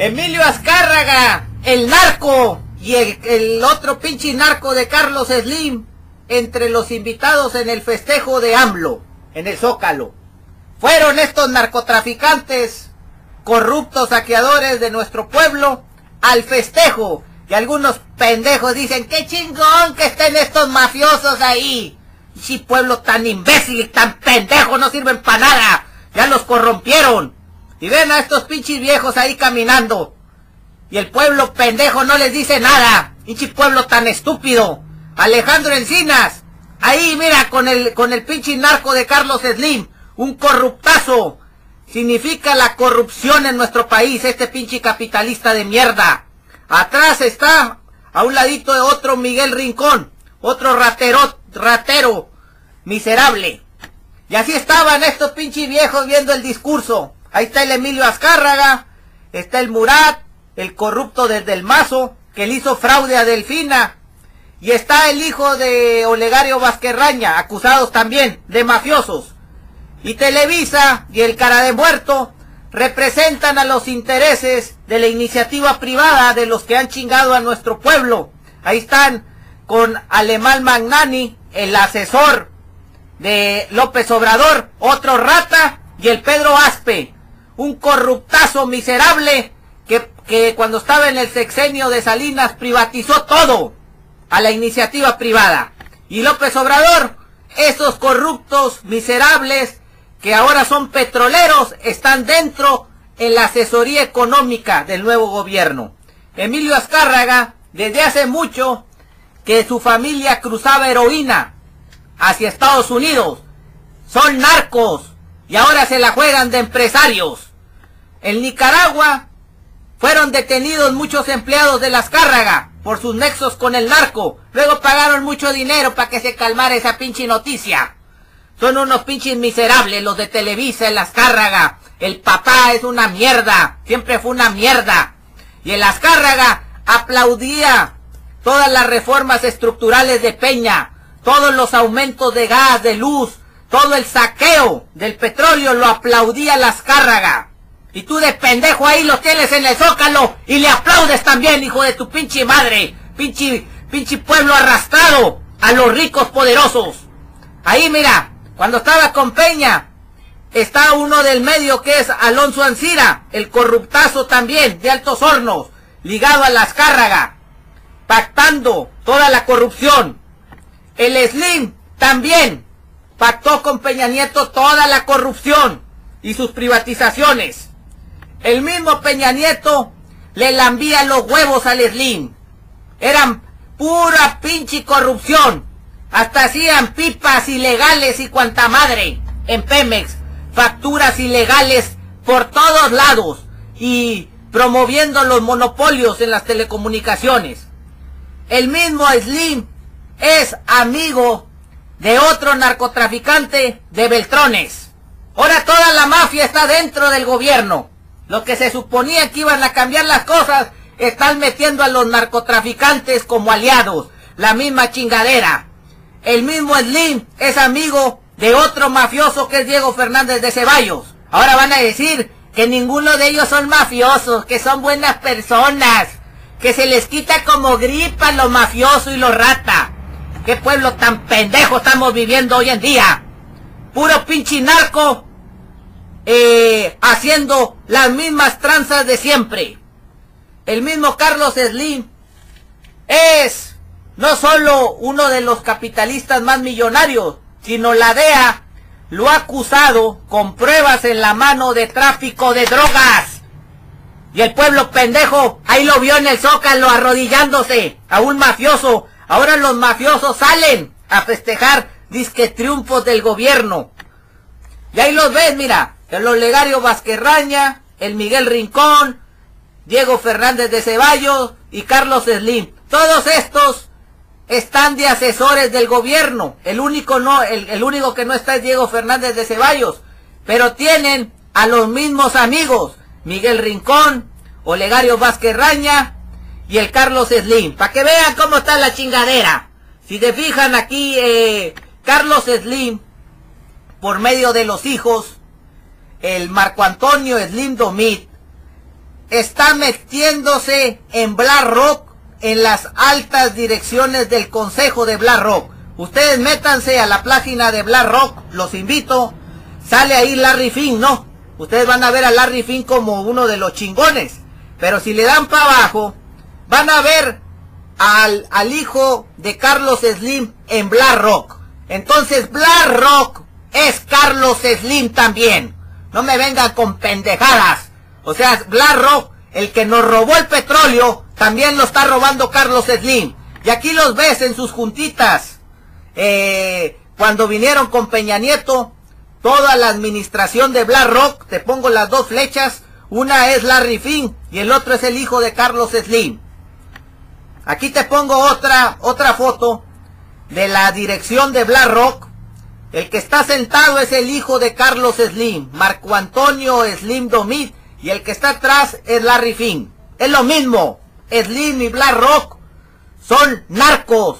Emilio Azcárraga, el narco, y el otro pinche narco de Carlos Slim, entre los invitados en el festejo de AMLO, en el Zócalo. Fueron estos narcotraficantes, corruptos saqueadores de nuestro pueblo, al festejo. Y algunos pendejos dicen, qué chingón que estén estos mafiosos ahí. Y pueblo tan imbécil y tan pendejo, no sirven para nada. Ya los corrompieron. Y ven a estos pinches viejos ahí caminando. Y el pueblo pendejo no les dice nada. Pinche pueblo tan estúpido. Alejandro Encinas, ahí mira, con el pinche narco de Carlos Slim, un corruptazo. Significa la corrupción en nuestro país, este pinche capitalista de mierda. Atrás está, a un ladito de otro Miguel Rincón, otro ratero, miserable. Y así estaban estos pinches viejos viendo el discurso. Ahí está el Emilio Azcárraga, está el Murat, el corrupto desde el Mazo, que le hizo fraude a Delfina. Y está el hijo de Olegario Vázquez-Raña, acusados también de mafiosos. Y Televisa y el cara de muerto representan a los intereses de la iniciativa privada de los que han chingado a nuestro pueblo. Ahí están con Alemán Magnani, el asesor de López Obrador, otro rata, y el Pedro Aspe, un corruptazo miserable que cuando estaba en el sexenio de Salinas privatizó todo a la iniciativa privada. Y López Obrador, esos corruptos miserables que ahora son petroleros, están dentro en la asesoría económica del nuevo gobierno. Emilio Azcárraga, desde hace mucho que su familia cruzaba heroína hacia Estados Unidos. Son narcos y ahora se la juegan de empresarios. En Nicaragua fueron detenidos muchos empleados de Azcárraga por sus nexos con el narco. Luego pagaron mucho dinero para que se calmara esa pinche noticia. Son unos pinches miserables los de Televisa, el Azcárraga. El papá es una mierda, siempre fue una mierda. Y el Azcárraga aplaudía todas las reformas estructurales de Peña, todos los aumentos de gas, de luz, todo el saqueo del petróleo lo aplaudía el Azcárraga. Y tú de pendejo ahí los tienes en el Zócalo y le aplaudes también, hijo de tu pinche madre. Pinche pueblo arrastrado a los ricos poderosos. Ahí mira. Cuando estaba con Peña, está uno del medio que es Alonso Ancira, el corruptazo también, de Altos Hornos, ligado a Azcárraga, pactando toda la corrupción. El Slim también pactó con Peña Nieto toda la corrupción y sus privatizaciones. El mismo Peña Nieto le lambía los huevos al Slim. Eran pura pinche corrupción. Hasta hacían pipas ilegales y cuanta madre en Pemex, facturas ilegales por todos lados y promoviendo los monopolios en las telecomunicaciones. El mismo Slim es amigo de otro narcotraficante de Beltrones. Ahora toda la mafia está dentro del gobierno. Lo que se suponía que iban a cambiar las cosas, están metiendo a los narcotraficantes como aliados. La misma chingadera. El mismo Slim es amigo de otro mafioso que es Diego Fernández de Ceballos. Ahora van a decir que ninguno de ellos son mafiosos, que son buenas personas, que se les quita como gripa lo mafioso y lo rata. ¿Qué pueblo tan pendejo estamos viviendo hoy en día? Puro pinche narco, haciendo las mismas tranzas de siempre. El mismo Carlos Slim es no solo uno de los capitalistas más millonarios, sino la DEA lo ha acusado con pruebas en la mano de tráfico de drogas. Y el pueblo pendejo ahí lo vio en el Zócalo arrodillándose a un mafioso. Ahora los mafiosos salen a festejar disque triunfos del gobierno. Y ahí los ves, mira, el Olegario Vázquez-Raña, el Miguel Rincón, Diego Fernández de Ceballos y Carlos Slim. Todos estos están de asesores del gobierno. El único que no está es Diego Fernández de Ceballos. Pero tienen a los mismos amigos. Miguel Rincón, Olegario Vázquez-Raña y el Carlos Slim. Para que vean cómo está la chingadera. Si te fijan aquí, Carlos Slim, por medio de los hijos, el Marco Antonio Slim Domit, está metiéndose en BlackRock, en las altas direcciones del consejo de BlackRock. Ustedes métanse a la página de BlackRock, los invito. Sale ahí Larry Fink, ¿no? Ustedes van a ver a Larry Fink como uno de los chingones. Pero si le dan para abajo, van a ver al hijo de Carlos Slim en BlackRock. Entonces BlackRock es Carlos Slim también. No me vengan con pendejadas. O sea, BlackRock, el que nos robó el petróleo, también lo está robando Carlos Slim. Y aquí los ves en sus juntitas. Cuando vinieron con Peña Nieto, toda la administración de BlackRock, te pongo las dos flechas, una es Larry Fink y el otro es el hijo de Carlos Slim. Aquí te pongo otra foto de la dirección de BlackRock. El que está sentado es el hijo de Carlos Slim, Marco Antonio Slim Domit, y el que está atrás es Larry Fink. Es lo mismo, Slim y BlackRock son narcos,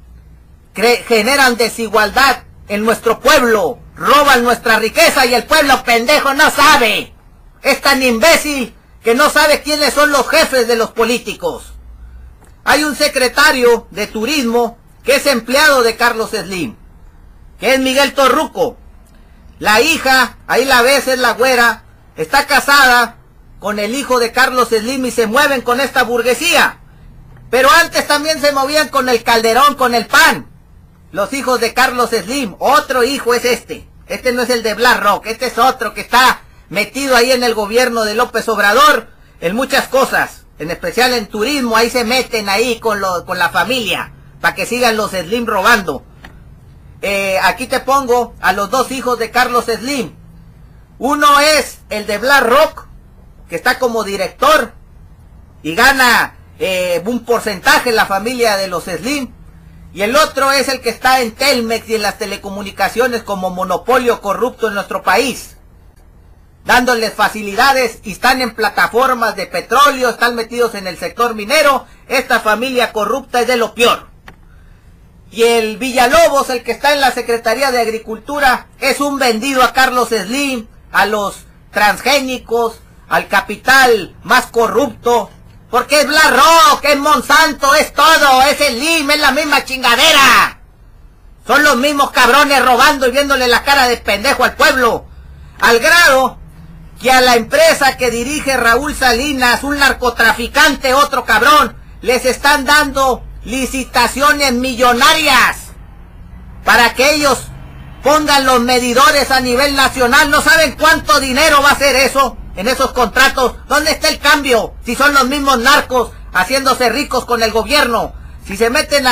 generan desigualdad en nuestro pueblo, roban nuestra riqueza y el pueblo pendejo no sabe. Es tan imbécil que no sabe quiénes son los jefes de los políticos. Hay un secretario de turismo que es empleado de Carlos Slim, que es Miguel Torruco. La hija, ahí la ves, es la güera, está casada con el hijo de Carlos Slim y se mueven con esta burguesía. Pero antes también se movían con el Calderón, con el PAN. Los hijos de Carlos Slim, otro hijo es este. Este no es el de BlackRock, este es otro que está metido ahí en el gobierno de López Obrador, en muchas cosas, en especial en turismo, ahí se meten ahí con la familia, para que sigan los Slim robando. Aquí te pongo a los dos hijos de Carlos Slim. Uno es el de BlackRock, que está como director, y gana un porcentaje en la familia de los Slim. Y el otro es el que está en Telmex y en las telecomunicaciones como monopolio corrupto en nuestro país, dándoles facilidades, y están en plataformas de petróleo, están metidos en el sector minero. Esta familia corrupta es de lo peor. Y el Villalobos, el que está en la Secretaría de Agricultura, es un vendido a Carlos Slim, a los transgénicos, al capital más corrupto. Porque es BlackRock, es Monsanto, es todo, es Slim, es la misma chingadera. Son los mismos cabrones robando y viéndole la cara de pendejo al pueblo. Al grado que a la empresa que dirige Raúl Salinas, un narcotraficante, otro cabrón, les están dando licitaciones millonarias para que ellos pongan los medidores a nivel nacional. ¿No saben cuánto dinero va a ser eso en esos contratos? ¿Dónde está el cambio? Si son los mismos narcos haciéndose ricos con el gobierno. Si se meten a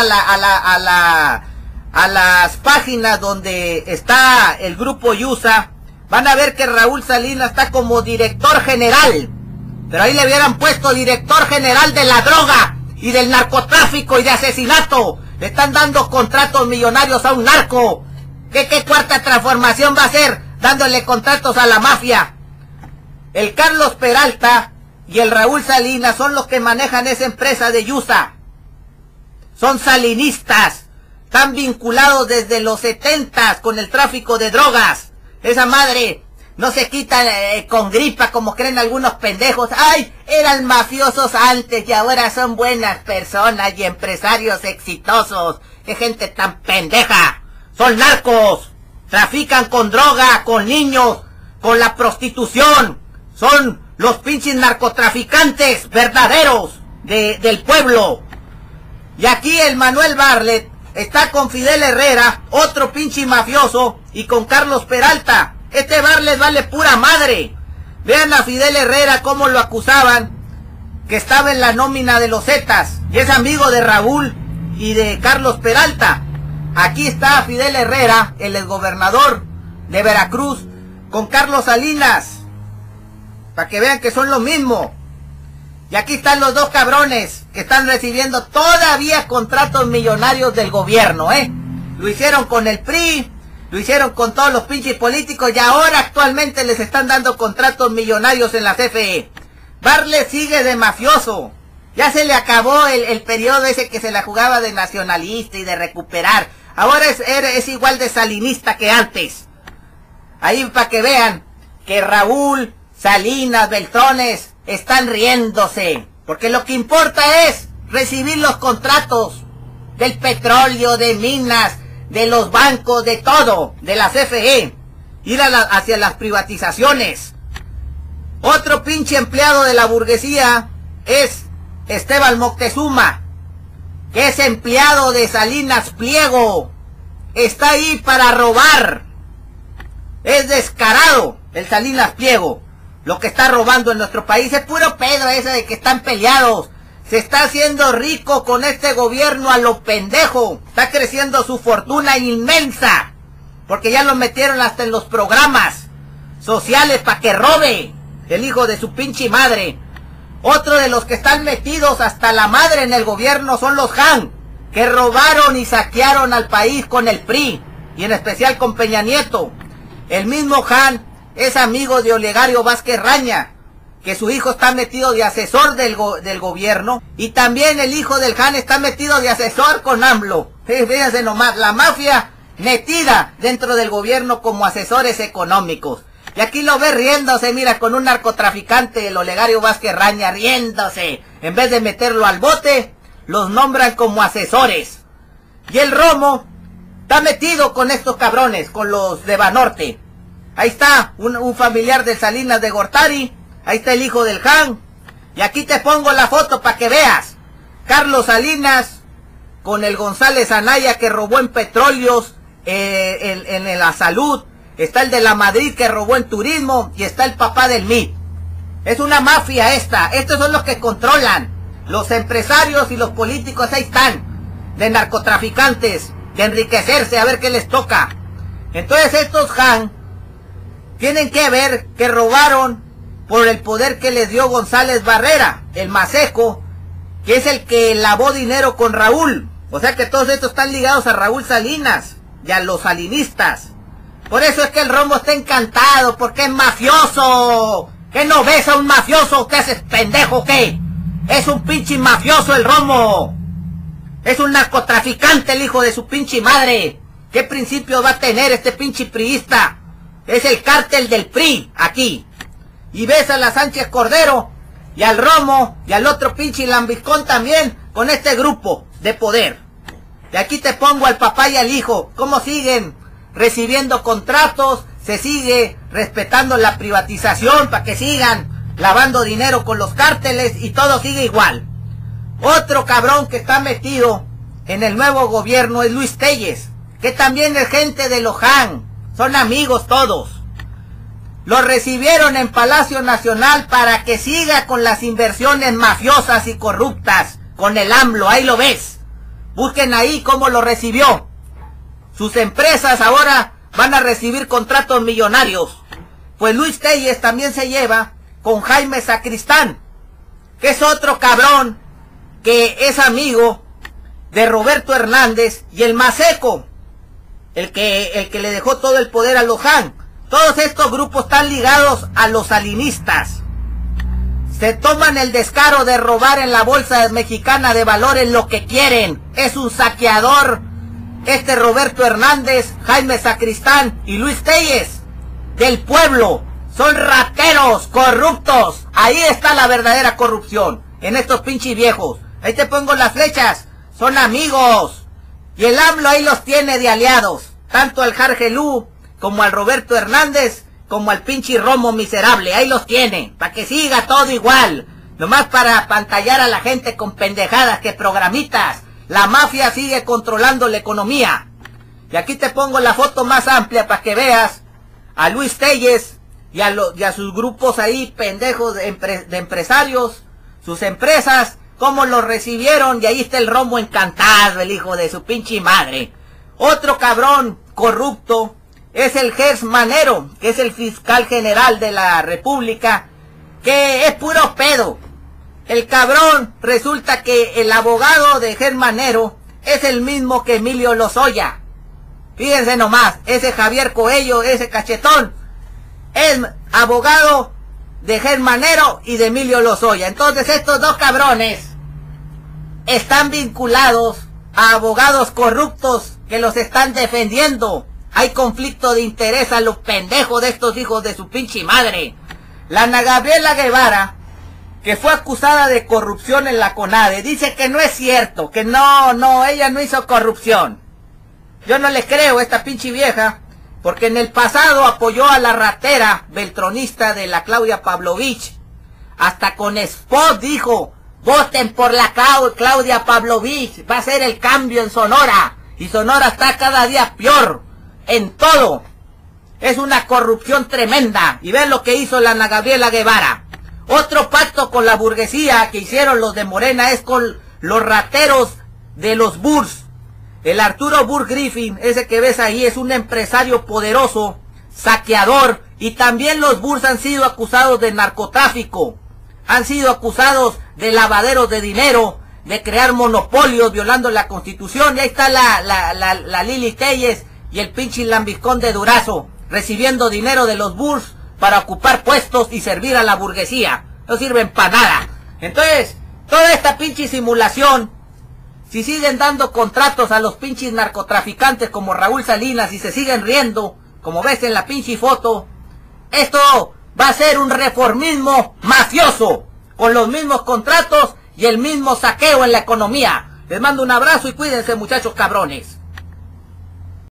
las páginas donde está el grupo Yusa, van a ver que Raúl Salinas está como director general. Pero ahí le hubieran puesto director general de la droga y del narcotráfico y de asesinato. Le están dando contratos millonarios a un narco. ¿Qué cuarta transformación va a ser dándole contratos a la mafia? El Carlos Peralta y el Raúl Salinas son los que manejan esa empresa de Yusa. Son salinistas. Están vinculados desde los 70 con el tráfico de drogas. Esa madre no se quita con gripa como creen algunos pendejos. ¡Ay! Eran mafiosos antes y ahora son buenas personas y empresarios exitosos. ¡Qué gente tan pendeja! Son narcos. Trafican con droga, con niños, con la prostitución. Son los pinches narcotraficantes verdaderos del pueblo. Y aquí el Manuel Bartlett está con Fidel Herrera, otro pinche mafioso, y con Carlos Peralta. Este Bartlett vale pura madre. Vean a Fidel Herrera cómo lo acusaban, que estaba en la nómina de los Zetas, y es amigo de Raúl y de Carlos Peralta. Aquí está Fidel Herrera, el exgobernador de Veracruz, con Carlos Salinas, para que vean que son lo mismo. Y aquí están los dos cabrones que están recibiendo todavía contratos millonarios del gobierno, Lo hicieron con el PRI, lo hicieron con todos los pinches políticos y ahora actualmente les están dando contratos millonarios en la CFE. Bartlett sigue de mafioso. Ya se le acabó el periodo ese que se la jugaba de nacionalista y de recuperar. Ahora es igual de salinista que antes. Ahí para que vean que Raúl, Salinas, Beltrones están riéndose, porque lo que importa es recibir los contratos del petróleo, de minas, de los bancos, de todo, de la CFE, ir hacia las privatizaciones. Otro pinche empleado de la burguesía es Esteban Moctezuma, que es empleado de Salinas Pliego, está ahí para robar. Es descarado el Salinas Pliego. Lo que está robando en nuestro país es puro pedo ese de que están peleados. Se está haciendo rico con este gobierno a lo pendejo. Está creciendo su fortuna inmensa. Porque ya lo metieron hasta en los programas sociales para que robe el hijo de su pinche madre. Otro de los que están metidos hasta la madre en el gobierno son los Han, que robaron y saquearon al país con el PRI, y en especial con Peña Nieto. El mismo Han es amigo de Olegario Vázquez Raña, que su hijo está metido de asesor del gobierno, y también el hijo del Han está metido de asesor con AMLO. Fíjense nomás, la mafia metida dentro del gobierno como asesores económicos. Y aquí lo ve riéndose, mira, con un narcotraficante, el Olegario Vázquez Raña, riéndose. En vez de meterlo al bote, los nombran como asesores. Y el Romo está metido con estos cabrones, con los de Banorte. Ahí está, un familiar de Salinas de Gortari. Ahí está el hijo del Han. Y aquí te pongo la foto para que veas. Carlos Salinas con el González Anaya que robó en petróleos, en la salud. Está el de la Madrid que robó en turismo. Y está el papá del MIT. Es una mafia esta. Estos son los que controlan. Los empresarios y los políticos ahí están. De narcotraficantes. De enriquecerse a ver qué les toca. Entonces estos Han tienen que ver que robaron por el poder que les dio González Barrera, el Maseco, que es el que lavó dinero con Raúl. O sea que todos estos están ligados a Raúl Salinas y a los salinistas. Por eso es que el Romo está encantado, porque es mafioso. ¿Qué no ves a un mafioso? ¿Qué haces, pendejo, qué? Es un pinche mafioso el Romo. Es un narcotraficante el hijo de su pinche madre. ¿Qué principio va a tener este pinche priista? Es el cártel del PRI, aquí. Y ves a la Sánchez Cordero, y al Romo, y al otro pinche lambiscón también, con este grupo de poder. Y aquí te pongo al papá y al hijo, cómo siguen recibiendo contratos, se sigue respetando la privatización para que sigan lavando dinero con los cárteles y todo sigue igual. Otro cabrón que está metido en el nuevo gobierno es Luis Telles, que también es gente de Loján, son amigos todos. Lo recibieron en Palacio Nacional para que siga con las inversiones mafiosas y corruptas con el AMLO, ahí lo ves. Busquen ahí cómo lo recibió. Sus empresas ahora van a recibir contratos millonarios. Pues Luis Telles también se lleva con Jaime Sacristán, que es otro cabrón que es amigo de Roberto Hernández y el Maseco, el que le dejó todo el poder a Loján. Todos estos grupos están ligados a los salinistas. Se toman el descaro de robar en la bolsa mexicana de valores lo que quieren. Es un saqueador. Este Roberto Hernández, Jaime Sacristán y Luis Telles, del pueblo. Son rateros, corruptos. Ahí está la verdadera corrupción, en estos pinches viejos. Ahí te pongo las flechas. Son amigos. Y el AMLO ahí los tiene de aliados. Tanto al Jargelú, como al Roberto Hernández, como al pinche Romo miserable. Ahí los tiene, para que siga todo igual. Nomás para apantallar a la gente con pendejadas que programitas. La mafia sigue controlando la economía. Y aquí te pongo la foto más amplia para que veas a Luis Telles y a sus grupos ahí pendejos de empresarios, sus empresas, cómo los recibieron. Y ahí está el Romo encantado, el hijo de su pinche madre. Otro cabrón corrupto es el Gers Manero, que es el fiscal general de la República, que es puro pedo. El cabrón, resulta que el abogado de Gers Manero es el mismo que Emilio Lozoya. Fíjense nomás, ese Javier Coello, ese cachetón, es abogado de Gers Manero y de Emilio Lozoya. Entonces estos dos cabrones están vinculados a abogados corruptos que los están defendiendo. Hay conflicto de interés a los pendejos de estos hijos de su pinche madre. La Ana Gabriela Guevara que fue acusada de corrupción en la CONADE. Dice que no es cierto, que no, ella no hizo corrupción. Yo no le creo a esta pinche vieja, porque en el pasado apoyó a la ratera beltronista de la Claudia Pavlovich. Hasta con spot dijo, voten por la Claudia Pavlovich, va a ser el cambio en Sonora. Y Sonora está cada día peor, en todo. Es una corrupción tremenda. Y ven lo que hizo la Ana Gabriela Guevara. Otro pacto con la burguesía que hicieron los de Morena es con los rateros de los Burs. El Arturo Burr Griffin, ese que ves ahí, es un empresario poderoso, saqueador, y también los Burs han sido acusados de narcotráfico, han sido acusados de lavaderos de dinero, de crear monopolios violando la Constitución, y ahí está la Lili Telles y el pinche lambiscón de Durazo, recibiendo dinero de los Burs para ocupar puestos y servir a la burguesía. No sirven para nada. Entonces, toda esta pinche simulación, si siguen dando contratos a los pinches narcotraficantes como Raúl Salinas y se siguen riendo, como ves en la pinche foto, esto va a ser un reformismo mafioso, con los mismos contratos y el mismo saqueo en la economía. Les mando un abrazo y cuídense, muchachos cabrones.